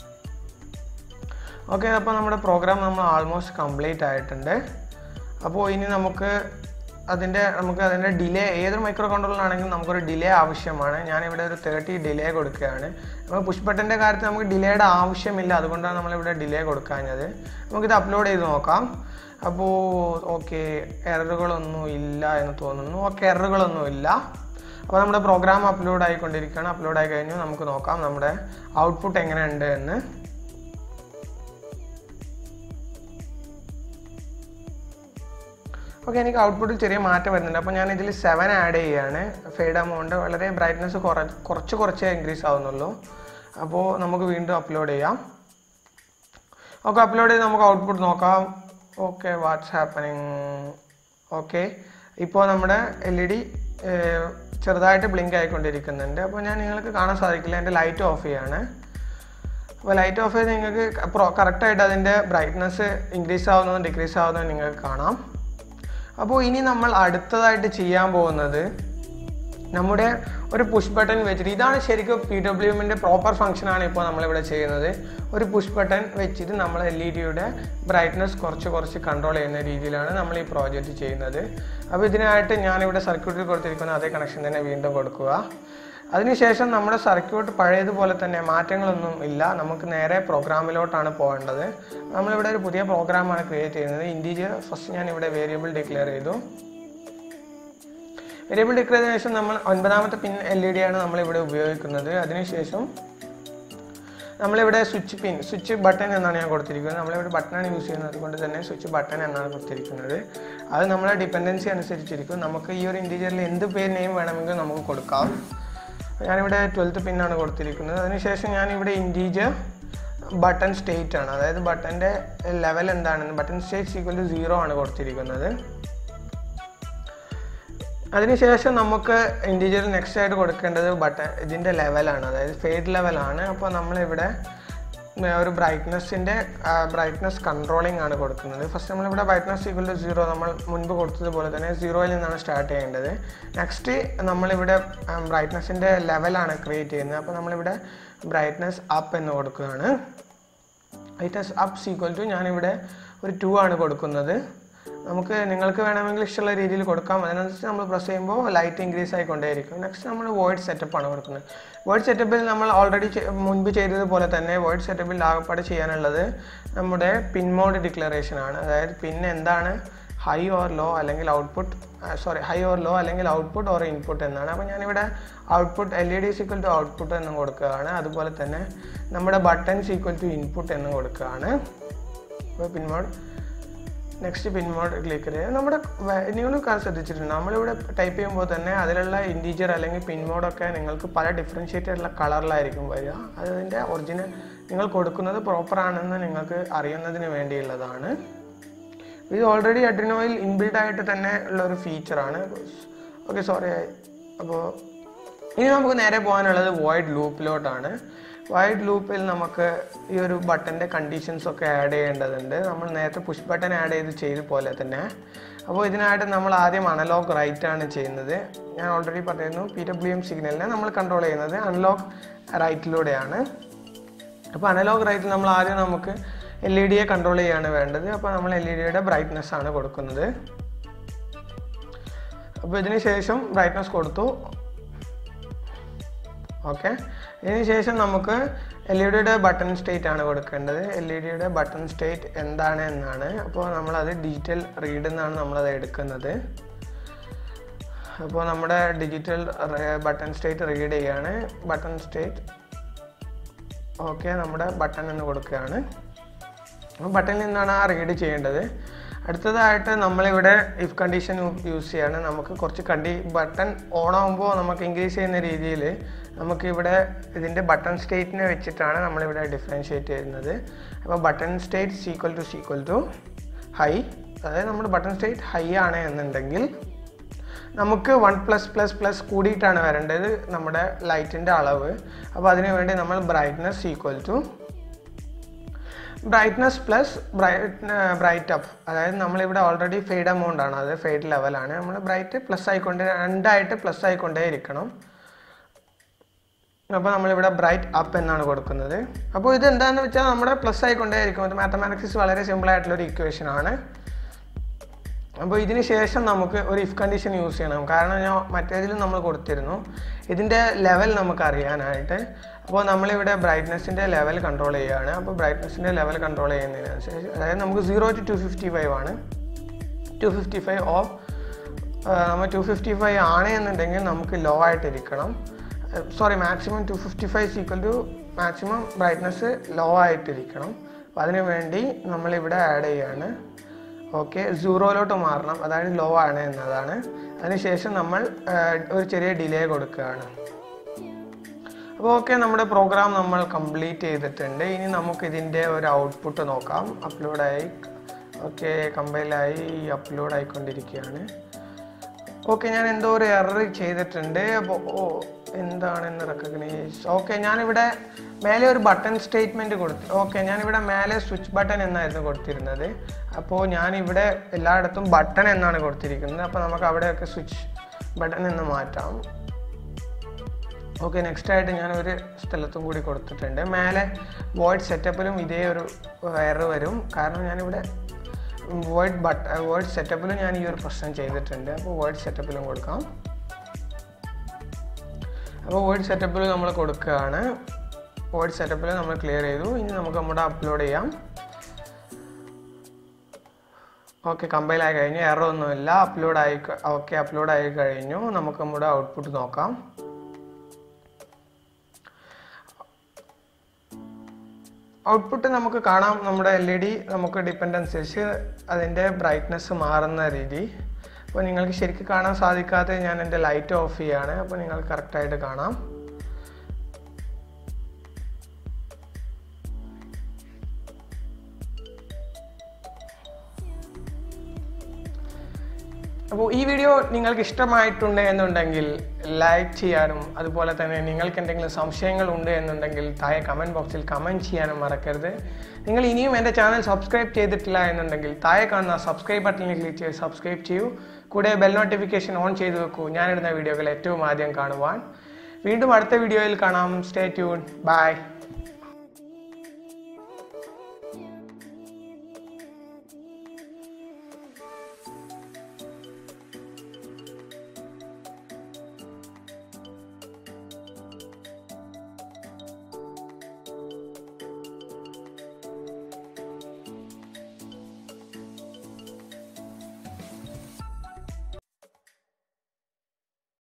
ഓക്കെ, അപ്പോൾ നമ്മുടെ പ്രോഗ്രാം നമ്മൾ ആൾമോസ്റ്റ് കംപ്ലീറ്റ് ആയിട്ടുണ്ട്. അപ്പോൾ ഇനി നമുക്ക് അതിൻ്റെ നമുക്ക് അതിൻ്റെ ഡിലേ ഏതൊരു മൈക്രോ കൺട്രോളറാണെങ്കിലും നമുക്കൊരു ഡിലേ ആവശ്യമാണ്. ഞാനിവിടെ ഒരു തേർട്ടി ഡിലേ കൊടുക്കുകയാണ്. നമ്മൾ പുഷ് ബട്ടൻ്റെ കാര്യത്തിൽ നമുക്ക് ഡിലേയുടെ ആവശ്യമില്ല, അതുകൊണ്ടാണ് നമ്മളിവിടെ ഡിലേ കൊടുക്കാഞ്ഞത്. നമുക്കിത് അപ്ലോഡ് ചെയ്ത് നോക്കാം. അപ്പോൾ ഓക്കെ, എററുകളൊന്നും ഇല്ല എന്ന് തോന്നുന്നു. ഓക്കെ, എററുകളൊന്നും ഇല്ല. അപ്പോൾ നമ്മുടെ പ്രോഗ്രാം അപ്ലോഡ് ആയിക്കൊണ്ടിരിക്കുകയാണ്. അപ്ലോഡ് ആയി കഴിഞ്ഞു നമുക്ക് നോക്കാം നമ്മുടെ ഔട്ട്പുട്ട് എങ്ങനെയുണ്ട് എന്ന്. ഓക്കെ, എനിക്ക് ഔട്ട്പുട്ടിൽ ചെറിയ മാറ്റം വരുന്നുണ്ട്. അപ്പോൾ ഞാൻ ഇതിൽ സെവൻ ആഡ് ചെയ്യുകയാണ്. ഫെയ്ഡ് എമൗണ്ട് വളരെ ബ്രൈറ്റ്നസ് കുറ കുറച്ച് കുറച്ചേ ഇൻക്രീസ് ആവുന്നുള്ളൂ. അപ്പോൾ നമുക്ക് വീണ്ടും അപ്ലോഡ് ചെയ്യാം. ഓക്കെ, അപ്ലോഡ് ചെയ്ത് നമുക്ക് ഔട്ട്പുട്ട് നോക്കാം. Okay, what's happening. ഓക്കെ, ഇപ്പോൾ നമ്മുടെ എൽ ഇ ഡി ചെറുതായിട്ട് ബ്ലിങ്ക് ആയിക്കൊണ്ടിരിക്കുന്നുണ്ട്. അപ്പോൾ ഞാൻ നിങ്ങൾക്ക് കാണാൻ സാധിക്കില്ല, എൻ്റെ ലൈറ്റ് ഓഫ് ചെയ്യാണ്. അപ്പോൾ ലൈറ്റ് ഓഫ് ചെയ്ത് നിങ്ങൾക്ക് കറക്റ്റായിട്ട് അതിൻ്റെ ബ്രൈറ്റ്നസ് ഇൻക്രീസ് ആവുന്നതും ഡിക്രീസ് ആവുന്നതും നിങ്ങൾക്ക് കാണാം. അപ്പോൾ ഇനി നമ്മൾ അടുത്തതായിട്ട് ചെയ്യാൻ പോകുന്നത് നമ്മുടെ ഒരു പുഷ് ബട്ടൺ വെച്ചിട്ട്, ഇതാണ് ശരിക്കും പി ഡബ്ല്യു എമ്മിൻ്റെ പ്രോപ്പർ ഫംഗ്ഷനാണ് ഇപ്പോൾ നമ്മളിവിടെ ചെയ്യുന്നത്. ഒരു പുഷ് ബട്ടൺ വെച്ചിട്ട് നമ്മൾ എൽ ഇ ഡിയുടെ ബ്രൈറ്റ്നസ് കുറച്ച് കുറച്ച് കൺട്രോൾ ചെയ്യുന്ന രീതിയിലാണ് നമ്മൾ ഈ പ്രോജക്റ്റ് ചെയ്യുന്നത്. അപ്പോൾ ഇതിനായിട്ട് ഞാനിവിടെ സർക്യൂട്ടിൽ കൊടുത്തിരിക്കുന്ന അതേ കണക്ഷൻ തന്നെ വീണ്ടും കൊടുക്കുക. അതിനുശേഷം നമ്മുടെ സർക്യൂട്ട് പഴയതുപോലെ തന്നെ മാറ്റങ്ങളൊന്നും ഇല്ല. നമുക്ക് നേരെ പ്രോഗ്രാമിലോട്ടാണ് പോകേണ്ടത്. നമ്മളിവിടെ ഒരു പുതിയ പ്രോഗ്രാമാണ് ക്രിയേറ്റ് ചെയ്യുന്നത്. ഇൻറ്റീജർ ഫസ്റ്റ് ഞാനിവിടെ വേരിയബിൾ ഡിക്ലെയർ ചെയ്തു. വേരിയബിൾ ഡിക്ലെയർ ചെയ്തതിനു ശേഷം നമ്മൾ ഒൻപതാമത്തെ പിൻ എൽ ഇ ഡി ആണ് നമ്മളിവിടെ ഉപയോഗിക്കുന്നത്. അതിനുശേഷം നമ്മളിവിടെ സ്വിച്ച് പിൻ സ്വിച്ച് ബട്ടൺ എന്നാണ് ഞാൻ കൊടുത്തിരിക്കുന്നത്. നമ്മളിവിടെ ബട്ടണാണ് യൂസ് ചെയ്യുന്നത്, അതുകൊണ്ട് തന്നെ സ്വിച്ച് ബട്ടൺ എന്നാണ് കൊടുത്തിരിക്കുന്നത്. അത് നമ്മളെ ഡിപ്പെൻഡൻസി അനുസരിച്ചിരിക്കും. നമുക്ക് ഈ ഒരു ഇൻറ്റീജറിൽ എന്ത് പേര് നെയിം വേണമെങ്കിലും നമുക്ക് കൊടുക്കാം. ഞാനിവിടെ ട്വൽത്ത് പിന്നാണ് കൊടുത്തിരിക്കുന്നത്. അതിനുശേഷം ഞാനിവിടെ ഇൻറ്റീജർ ബട്ടൺ സ്റ്റേറ്റ് ആണ്, അതായത് ബട്ടൻ്റെ ലെവൽ എന്താണെന്ന് button state equal to zero ആണ് കൊടുത്തിരിക്കുന്നത്. അതിനുശേഷം നമുക്ക് ഇൻറ്റീജറിൽ നെക്സ്റ്റ് ആയിട്ട് കൊടുക്കേണ്ടത് ബട്ടൺ ഇതിൻ്റെ ലെവലാണ്, അതായത് ഫെയ്ഡ് ലെവലാണ്. അപ്പോൾ നമ്മളിവിടെ ഒരു ബ്രൈറ്റ്നസ്സിൻ്റെ ബ്രൈറ്റ്നസ് കൺട്രോളിംഗ് ആണ് കൊടുക്കുന്നത്. ഫസ്റ്റ് നമ്മളിവിടെ ബ്രൈറ്റ്നസ് ഈക്വൽ ടു സീറോ നമ്മൾ മുൻപ് കൊടുത്തതുപോലെ തന്നെ സീറോയിൽ നിന്നാണ് സ്റ്റാർട്ട് ചെയ്യേണ്ടത്. നെക്സ്റ്റ് നമ്മളിവിടെ ബ്രൈറ്റ്നസ്സിൻ്റെ ലെവലാണ് ക്രിയേറ്റ് ചെയ്യുന്നത്. അപ്പോൾ നമ്മളിവിടെ ബ്രൈറ്റ്നസ് അപ്പ് എന്ന് കൊടുക്കുകയാണ്. ബ്രൈറ്റ്നസ് അപ്പ് ഈക്വൽ ടു ഞാനിവിടെ ഒരു ടു ആണ് കൊടുക്കുന്നത്. നമുക്ക് നിങ്ങൾക്ക് വേണമെങ്കിൽ ഇഷ്ടമുള്ള രീതിയിൽ കൊടുക്കാം. അതിനനുസരിച്ച് നമ്മൾ പ്രസ് ചെയ്യുമ്പോൾ ലൈറ്റ് ഇൻക്രീസ് ആയിക്കൊണ്ടേയിരിക്കും. നെക്സ്റ്റ് നമ്മൾ വോയിഡ് സെറ്റപ്പ് ആണ് കൊടുക്കുന്നത്. വോയിഡ് സെറ്റപ്പിൽ നമ്മൾ ഓൾറെഡി മുൻപ് ചെയ്തതുപോലെ തന്നെ വോയിഡ് സെറ്റപ്പിൽ ആകപ്പാട് ചെയ്യാനുള്ളത് നമ്മുടെ പിൻ മോഡ് ഡിക്ലറേഷൻ ആണ്. അതായത് പിൻ എന്താണ്, ഹൈ ഓർ ലോ അല്ലെങ്കിൽ output sorry high or low അല്ലെങ്കിൽ ഔട്ട്പുട്ട് ഓർ ഇൻപുട്ട് എന്നാണ്. അപ്പോൾ ഞാനിവിടെ output L E D is equal to output എന്നും കൊടുക്കുകയാണ്. അതുപോലെ തന്നെ നമ്മുടെ ബട്ടൺസ് ഈക്വൽ ടു ഇൻപുട്ട് എന്നും കൊടുക്കുകയാണ്. അപ്പോൾ pin mode next pin mode click ചെയ്യുക. നമ്മുടെ നിങ്ങൾ ശ്രദ്ധിച്ചിട്ടുണ്ട്, നമ്മളിവിടെ ടൈപ്പ് ചെയ്യുമ്പോൾ തന്നെ അതിലുള്ള ഇൻറ്റീജർ അല്ലെങ്കിൽ പിൻ മോഡൊക്കെ നിങ്ങൾക്ക് പല ഡിഫറൻഷ്യേറ്റ് ആയിട്ടുള്ള കളറിലായിരിക്കും വരിക. അതിൻ്റെ ഒറിജിനൽ നിങ്ങൾ കൊടുക്കുന്നത് പ്രോപ്പർ ആണെന്ന് നിങ്ങൾക്ക് അറിയുന്നതിന് വേണ്ടിയുള്ളതാണ്. ഇത് ഓൾറെഡി അഡ്രിനോയിൽ ഇൻബിൽഡ് ആയിട്ട് തന്നെ ഉള്ള ഒരു ഫീച്ചറാണ്. Okay sorry. അപ്പോൾ ഇനി നമുക്ക് നേരെ പോകാനുള്ളത് വോയിഡ് ലൂപ്പിലോട്ടാണ്. വോയിഡ് ലൂപ്പിൽ നമുക്ക് ഈ ഒരു ബട്ടൻ്റെ കണ്ടീഷൻസ് ഒക്കെ ആഡ് ചെയ്യേണ്ടതുണ്ട്. നമ്മൾ നേരത്തെ പുഷ് ബട്ടൺ ആഡ് ചെയ്ത് ചെയ്ത പോലെ തന്നെ. അപ്പോൾ ഇതിനായിട്ട് നമ്മൾ ആദ്യം അനലോഗ് റൈറ്റ് ആണ് ചെയ്യുന്നത്. ഞാൻ ഓൾറെഡി പറഞ്ഞിരുന്നു, പി ഡബ്ല്യു എം സിഗ്നലിനെ നമ്മൾ കൺട്രോൾ ചെയ്യുന്നത് അനലോഗ് റൈറ്റിലൂടെയാണ്. അപ്പോൾ അനലോഗ് റൈറ്റിൽ നമ്മൾ ആദ്യം നമുക്ക് എൽ ഇ ഡിയെ കൺട്രോൾ ചെയ്യാണ് വേണ്ടത്. അപ്പോൾ നമ്മൾ എൽ ഇ ഡിയുടെ ബ്രൈറ്റ്നെസ് ആണ് കൊടുക്കുന്നത്. അപ്പോൾ ഇതിന് ശേഷം ബ്രൈറ്റ്നെസ് കൊടുത്തു. ഓക്കെ, ഇതിന് ശേഷം നമുക്ക് എൽ ഇ ഡിയുടെ ബട്ടൺ സ്റ്റേറ്റ് ആണ് കൊടുക്കേണ്ടത്. എൽ ഇ ഡിയുടെ ബട്ടൺ സ്റ്റേറ്റ് എന്താണ് എന്നാണ്. അപ്പോൾ നമ്മളത് ഡിജിറ്റൽ റീഡ് എന്നാണ് നമ്മളത് എടുക്കുന്നത്. അപ്പോൾ നമ്മുടെ ഡിജിറ്റൽ ബട്ടൺ സ്റ്റേറ്റ് റീഡ് ചെയ്യാണ്. ബട്ടൺ സ്റ്റേറ്റ് ഓക്കെ, നമ്മുടെ ബട്ടൺ എന്ന് കൊടുക്കുകയാണ്. അപ്പോൾ ബട്ടണിൽ നിന്നാണ് ആ റീഡ് ചെയ്യേണ്ടത്. അടുത്തതായിട്ട് നമ്മളിവിടെ ഇഫ് കണ്ടീഷൻ യൂസ് ചെയ്യാണ്. നമുക്ക് കുറച്ച് കണ്ടി ബട്ടൺ ഓൺ ആകുമ്പോൾ നമുക്ക് ഇൻക്രീസ് ചെയ്യുന്ന രീതിയിൽ നമുക്കിവിടെ ഇതിൻ്റെ ബട്ടൺ സ്റ്റേറ്റിനെ വെച്ചിട്ടാണ് നമ്മളിവിടെ ഡിഫറൻഷ്യേറ്റ് ചെയ്യുന്നത്. അപ്പോൾ button state equal to equal to high, അതായത് നമ്മുടെ ബട്ടൺ സ്റ്റേറ്റ് ഹൈ ആണ് എന്നുണ്ടെങ്കിൽ നമുക്ക് വൺ പ്ലസ് പ്ലസ് പ്ലസ് കൂടിയിട്ടാണ് വരേണ്ടത് നമ്മുടെ ലൈറ്റിൻ്റെ അളവ്. അപ്പോൾ അതിനു വേണ്ടി നമ്മൾ brightness equal to brightness plus bright bright up, അതായത് നമ്മളിവിടെ ഓൾറെഡി ഫെയ്ഡ് എമൗണ്ട് ആണ്, അത് ഫെയ്ഡ് ലെവലാണ്. നമ്മൾ ബ്രൈറ്റ് പ്ലസ് ആയിക്കൊണ്ടേ രണ്ടായിട്ട് പ്ലസ് ആയിക്കൊണ്ടേ ഇരിക്കണം. അപ്പോൾ നമ്മളിവിടെ ബ്രൈറ്റ് അപ്പ് എന്നാണ് കൊടുക്കുന്നത്. അപ്പോൾ ഇത് എന്താണെന്ന് വെച്ചാൽ നമ്മുടെ പ്ലസ് ആയിക്കൊണ്ടേ ഇരിക്കും. ഇത് മാത്തമാറ്റിക്സ് വളരെ സിമ്പിൾ ആയിട്ടുള്ളൊരു ഇക്വേഷൻ ആണ്. അപ്പോൾ ഇതിന് ശേഷം നമുക്ക് ഒരു ഇഫ് കണ്ടീഷൻ യൂസ് ചെയ്യണം. കാരണം ഞാൻ മറ്റേതിലും നമ്മൾ കൊടുത്തിരുന്നു ഇതിൻ്റെ ലെവൽ നമുക്ക് അറിയാനായിട്ട്. അപ്പോൾ നമ്മളിവിടെ ബ്രൈറ്റ്നസിൻ്റെ ലെവൽ കൺട്രോൾ ചെയ്യുകയാണ്. അപ്പോൾ ബ്രൈറ്റ്നസിൻ്റെ ലെവൽ കൺട്രോൾ ചെയ്യുന്നതിനനുസരിച്ച്, അതായത് നമുക്ക് zero to two fifty five ആണ്. ടു ഫിഫ്റ്റി ഫൈവ് ഓഫ് നമ്മൾ ടു ഫിഫ്റ്റി ഫൈവ് ആണ് എന്നുണ്ടെങ്കിൽ നമുക്ക് ലോ ആയിട്ടിരിക്കണം. Sorry maximum two fifty five equal to maximum brightness low ആയിട്ടിരിക്കണം. അപ്പോൾ അതിനു വേണ്ടി നമ്മളിവിടെ ആഡ് ചെയ്യുകയാണ്. ഓക്കെ, സീറോയിലോട്ട് മാറണം, അതായത് ലോ ആണ് എന്നതാണ്. അതിനുശേഷം നമ്മൾ ഒരു ചെറിയ ഡിലേ കൊടുക്കുകയാണ്. അപ്പോൾ ഓക്കെ, നമ്മുടെ പ്രോഗ്രാം നമ്മൾ കംപ്ലീറ്റ് ചെയ്തിട്ടുണ്ട്. ഇനി നമുക്കിതിൻ്റെ ഒരു ഔട്ട്പുട്ട് നോക്കാം. അപ്ലോഡായി ഓക്കെ, കമ്പൈലായി അപ്ലോഡ് ആയിക്കൊണ്ടിരിക്കുകയാണ്. ഓക്കെ, ഞാൻ എന്തോ ഒരു എറർ ചെയ്തിട്ടുണ്ട്. അപ്പോൾ ഓ എന്താണെന്ന് റെക്കഗ്നൈസ്. ഓക്കെ, ഞാനിവിടെ മേലെ ഒരു ബട്ടൺ സ്റ്റേറ്റ്മെൻറ്റ് കൊടുത്തു. ഓക്കെ, ഞാനിവിടെ മേലെ സ്വിച്ച് ബട്ടൺ എന്നായിരുന്നു കൊടുത്തിരുന്നത്. അപ്പോൾ ഞാനിവിടെ എല്ലായിടത്തും ബട്ടൺ എന്നാണ് കൊടുത്തിരിക്കുന്നത്. അപ്പോൾ നമുക്ക് അവിടെയൊക്കെ സ്വിച്ച് ബട്ടൺ എന്ന് മാറ്റാം. ഓക്കെ, നെക്സ്റ്റ് ആയിട്ട് ഞാനൊരു സ്ഥലത്തും കൂടി കൊടുത്തിട്ടുണ്ട്. മേലെ വോയിഡ് സെറ്റപ്പിലും ഇതേ ഒരു എറർ വരും. കാരണം ഞാനിവിടെ വോയിഡ് ബട്ട വോയിഡ് സെറ്റപ്പിലും ഞാൻ ഈ ഒരു പ്രശ്നം ചെയ്തിട്ടുണ്ട്. അപ്പോൾ വോയിഡ് സെറ്റപ്പിലും കൊടുക്കാം. അപ്പോൾ വോയിഡ് സെറ്റപ്പിൽ നമ്മൾ കൊടുക്കുകയാണ്. വോയിഡ് സെറ്റപ്പിൽ നമ്മൾ ക്ലിയർ ചെയ്തു. ഇനി നമുക്ക് നമ്മുടെ അപ്ലോഡ് ചെയ്യാം. ഓക്കെ, കമ്പൈൽ ആയി കഴിഞ്ഞു, എറർ ഒന്നുമില്ല. അപ്ലോഡ് ആയി ഓക്കെ അപ്ലോഡ് ആയി കഴിഞ്ഞു. നമുക്ക് നമ്മുടെ ഔട്ട്പുട്ട് നോക്കാം. ഔട്ട്പുട്ട് നമുക്ക് കാണാം. നമ്മുടെ എൽ ഇ ഡി നമുക്ക് ഡിപ്പെൻഡ് അനുസരിച്ച് അതിൻ്റെ ബ്രൈറ്റ്നസ് മാറുന്ന രീതി. അപ്പോൾ നിങ്ങൾക്ക് ശരിക്കും കാണാൻ സാധിക്കാതെ ഞാൻ എൻ്റെ ലൈറ്റ് ഓഫ് ചെയ്യാണ്. അപ്പോൾ നിങ്ങൾക്ക് കറക്റ്റായിട്ട് കാണാം. അപ്പോൾ ഈ വീഡിയോ നിങ്ങൾക്ക് ഇഷ്ടമായിട്ടുണ്ട് എന്നുണ്ടെങ്കിൽ ലൈക്ക് ചെയ്യാനും അതുപോലെ തന്നെ നിങ്ങൾക്ക് എന്തെങ്കിലും സംശയങ്ങൾ ഉണ്ട് എന്നുണ്ടെങ്കിൽ താഴെ കമൻറ്റ് ബോക്സിൽ കമൻറ്റ് ചെയ്യാനും മറക്കരുത്. നിങ്ങൾ ഇനിയും എൻ്റെ ചാനൽ സബ്സ്ക്രൈബ് ചെയ്തിട്ടില്ല എന്നുണ്ടെങ്കിൽ താഴെ കാണുന്ന സബ്സ്ക്രൈബ് ബട്ടണിൽ ക്ലിക്ക് ചെയ്ത് സബ്സ്ക്രൈബ് ചെയ്യൂ. കൂടെ ബെൽ നോട്ടിഫിക്കേഷൻ ഓൺ ചെയ്ത് വെക്കൂ, ഞാനിടുന്ന വീഡിയോകൾ ഏറ്റവും ആദ്യം കാണുവാൻ. വീണ്ടും അടുത്ത വീഡിയോയിൽ കാണാം. Stay tune. ബൈ.